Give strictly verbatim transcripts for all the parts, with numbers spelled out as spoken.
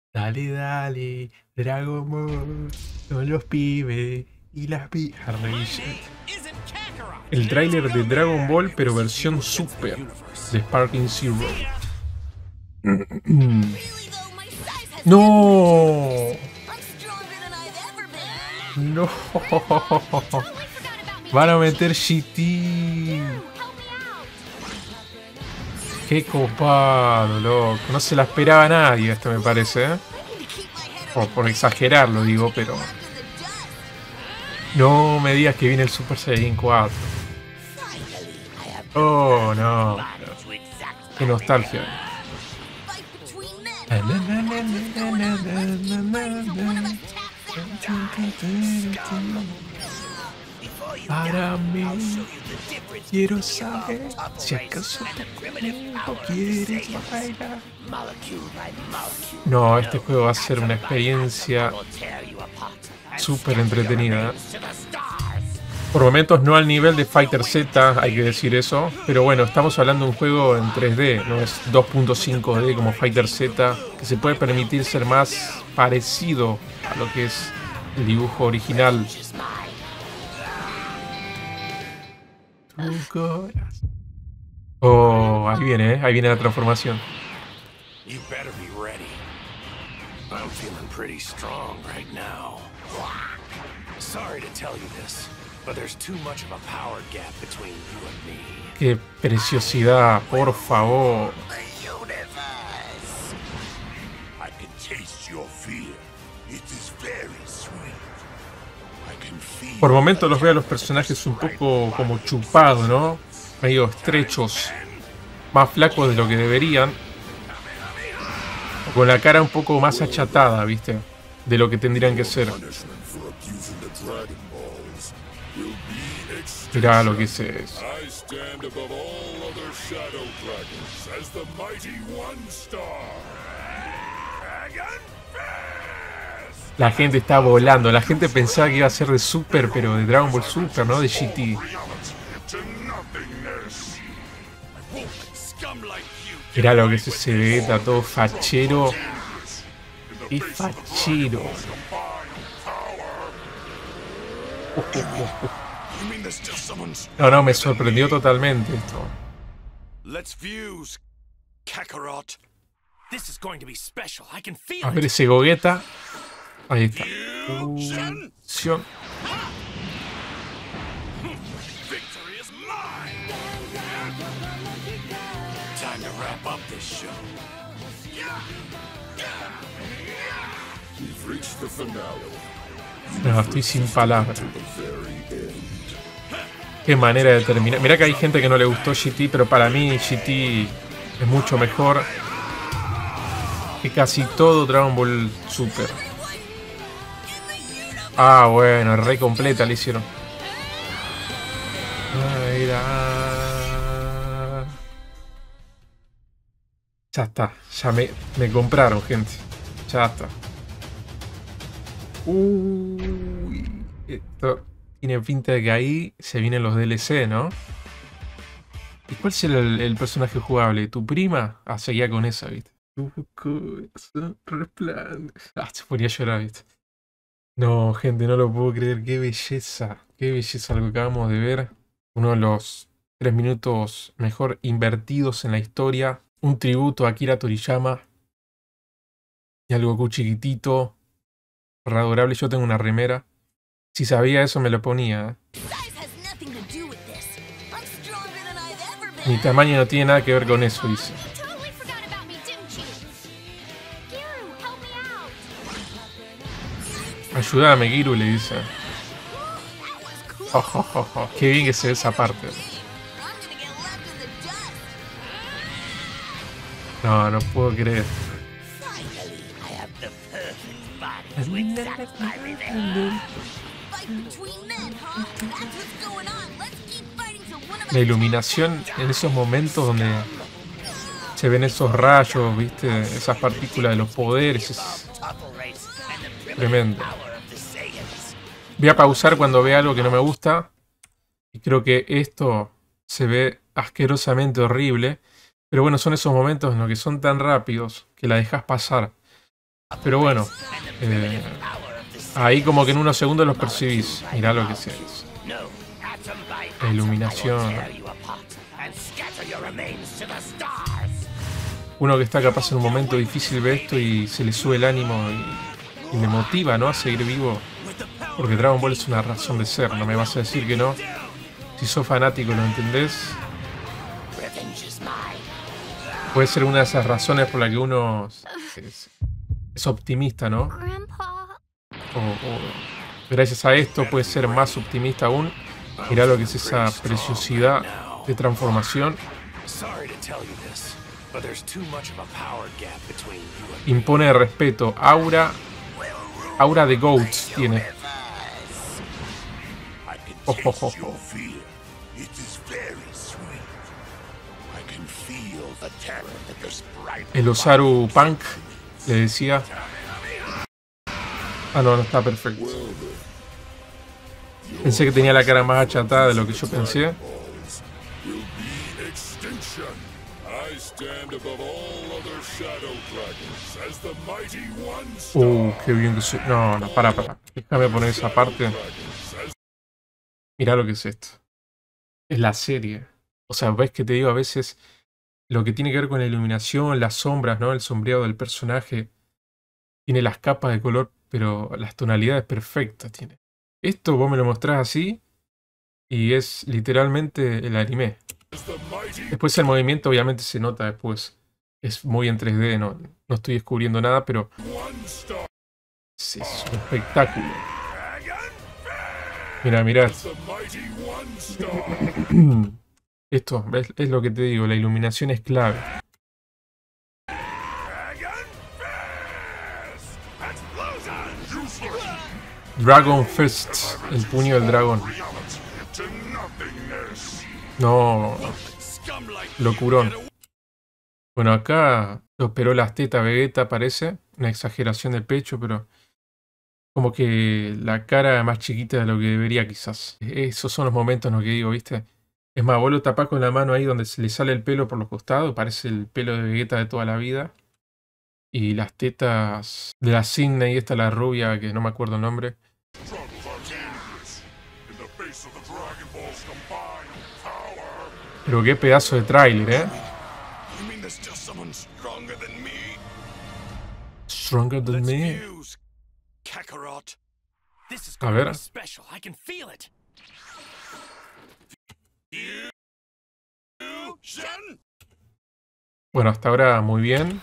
Dale, dale, Dragon Ball, son los pibes y las pi... El tráiler de Dragon Ball, pero versión Super, de Sparking Zero. ¡No! ¡No! Van a meter G T. ¡Qué copado, loco! No se la esperaba nadie esto, me parece, ¿eh? O por exagerarlo, digo, pero... No me digas que viene el Super Saiyan cuatro. Oh, no. Qué nostalgia. Para mí, quiero saber si acaso tu cuerpo quieres bailar. No, este juego va a ser una experiencia súper entretenida. Por momentos no al nivel de Fighter Z, hay que decir eso. Pero bueno, estamos hablando de un juego en tres D, no es dos punto cinco D como Fighter Z, que se puede permitir ser más parecido a lo que es el dibujo original. Oh, ahí viene, ¿eh? Ahí viene la transformación. Qué preciosidad, por favor. Por momentos los veo a los personajes un poco como chupados, ¿no? Medio estrechos, más flacos de lo que deberían. Con la cara un poco más achatada, ¿viste? De lo que tendrían que ser. Mirá lo que es eso. La gente está volando. La gente pensaba que iba a ser de Super, pero de Dragon Ball Super, ¿no? De G T. Mirá lo que es ese Vegeta todo fachero. ¡Qué fachero! Uh, uh, uh, uh. No, no, me sorprendió totalmente esto. A ver ese Gogeta. Ahí está. Fusión. No, estoy sin palabras. Qué manera de terminar. Mirá que hay gente que no le gustó G T, pero para mí G T es mucho mejor que casi todo Dragon Ball Super. Ah, bueno, re completa le hicieron. Ya está, ya me, me compraron, gente. Ya está. Uy, esto tiene pinta de que ahí se vienen los D L C, ¿no? ¿Y cuál será el, el personaje jugable? ¿Tu prima? Ah, seguía con esa, ¿viste? Tu corazón resplandece. Ah, se ponía a llorar, ¿viste? No, gente, no lo puedo creer. Qué belleza. Qué belleza lo que acabamos de ver. Uno de los tres minutos mejor invertidos en la historia. Un tributo a Akira Toriyama. Y al Goku chiquitito. Adorable. Yo tengo una remera. Si sabía eso me lo ponía. Mi tamaño no tiene nada que ver con eso, dice. Ayúdame, Giru, le dice. Oh, oh, oh, oh. Qué bien que se ve esa parte. No, no puedo creer. La iluminación en esos momentos donde se ven esos rayos, viste, esas partículas de los poderes, es tremendo. Voy a pausar cuando vea algo que no me gusta. Y creo que esto se ve asquerosamente horrible. Pero bueno, son esos momentos en los que son tan rápidos que la dejas pasar. Pero bueno, eh, ahí como que en unos segundos los percibís. Mirá lo que se hace. La iluminación. Uno que está capaz en un momento difícil ve esto y se le sube el ánimo y, y le motiva, ¿no?, a seguir vivo. Porque Dragon Ball es una razón de ser, no me vas a decir que no. Si sos fanático lo entendés. Puede ser una de esas razones por las que uno es, es optimista, ¿no? O, o gracias a esto puede ser más optimista aún. Mirá lo que es esa preciosidad de transformación. Impone respeto. Aura. Aura de Goats tiene. Oh, oh, oh, oh. El Osaru Punk le decía. Ah, no, no está perfecto. Pensé que tenía la cara más achatada de lo que yo pensé. Uh, qué bien que soy. No, no, para, para. Déjame poner esa parte. Mirá lo que es esto. Es la serie. O sea, ves que te digo a veces lo que tiene que ver con la iluminación, las sombras, ¿no? El sombreado del personaje. Tiene las capas de color, pero las tonalidades perfectas tiene. Esto vos me lo mostrás así y es literalmente el anime. Después el movimiento obviamente se nota después. Es muy en tres D, no, no estoy descubriendo nada, pero es, es un espectáculo. Mira, mirá. Esto es, es lo que te digo, la iluminación es clave. Dragon Fist, el puño del dragón. No, locurón. Bueno, acá lo operó las tetas Vegeta, parece. Una exageración del pecho, pero como que la cara más chiquita de lo que debería quizás. Esos son los momentos en los que digo, ¿viste? Es más, vos lo tapás con la mano ahí donde se le sale el pelo por los costados. Parece el pelo de Vegeta de toda la vida. Y las tetas de la Sydney, esta la rubia, que no me acuerdo el nombre. Pero qué pedazo de tráiler, ¿eh? Stronger than me. A ver. Bueno, hasta ahora muy bien.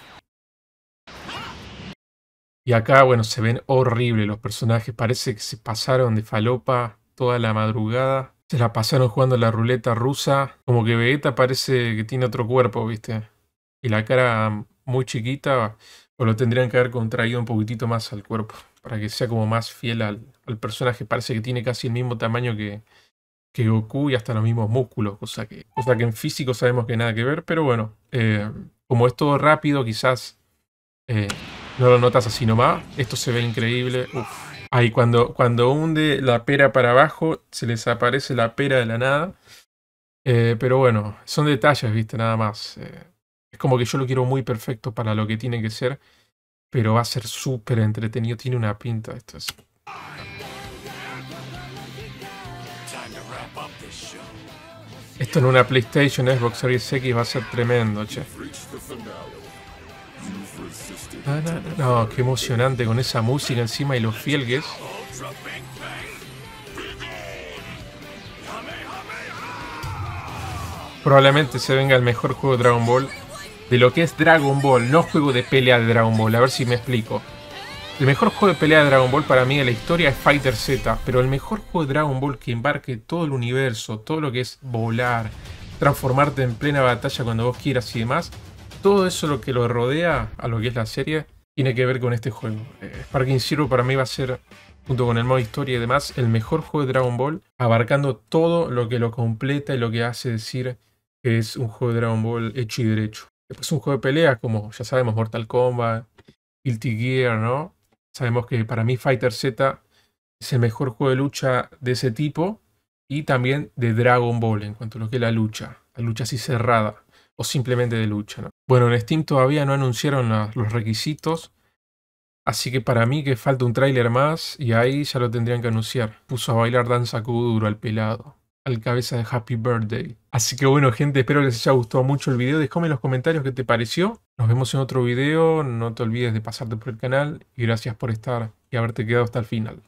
Y acá, bueno, se ven horribles los personajes. Parece que se pasaron de falopa toda la madrugada. Se la pasaron jugando la ruleta rusa. Como que Vegeta parece que tiene otro cuerpo, ¿viste? Y la cara muy chiquita. O lo tendrían que haber contraído un poquitito más al cuerpo. Para que sea como más fiel al, al personaje. Parece que tiene casi el mismo tamaño que, que Goku y hasta los mismos músculos. Cosa que, cosa que en físico sabemos que nada que ver. Pero bueno, eh, como es todo rápido, quizás eh, no lo notas así nomás. Esto se ve increíble. Uf. Ahí cuando, cuando hunde la pera para abajo, se les aparece la pera de la nada. Eh, pero bueno, son detalles, ¿viste? Nada más. Eh, es como que yo lo quiero muy perfecto para lo que tiene que ser. Pero va a ser súper entretenido. Tiene una pinta esto. Es... Esto en una PlayStation, Xbox Series X va a ser tremendo, che. No, no, no, no, qué emocionante con esa música encima y lo fiel que es. Probablemente se venga el mejor juego de Dragon Ball. De lo que es Dragon Ball, no juego de pelea de Dragon Ball. A ver si me explico. El mejor juego de pelea de Dragon Ball para mí de la historia es Fighter Z. Pero el mejor juego de Dragon Ball que embarque todo el universo, todo lo que es volar, transformarte en plena batalla cuando vos quieras y demás, todo eso lo que lo rodea a lo que es la serie tiene que ver con este juego. Eh, Sparking Zero para mí va a ser, junto con el modo historia y demás, el mejor juego de Dragon Ball, abarcando todo lo que lo completa y lo que hace decir que es un juego de Dragon Ball hecho y derecho. Después un juego de pelea como ya sabemos Mortal Kombat, Guilty Gear, ¿no? Sabemos que para mí Fighter Z es el mejor juego de lucha de ese tipo y también de Dragon Ball en cuanto a lo que es la lucha, la lucha así cerrada o simplemente de lucha, ¿no? Bueno, en Steam todavía no anunciaron la, los requisitos, Así que para mí que falta un tráiler más y ahí ya lo tendrían que anunciar. Puso a bailar danza kuduro al pelado, al cabeza de Happy Birthday. Así que bueno gente, espero que les haya gustado mucho el video. Déjame en los comentarios qué te pareció. Nos vemos en otro video. No te olvides de pasarte por el canal y gracias por estar y haberte quedado hasta el final.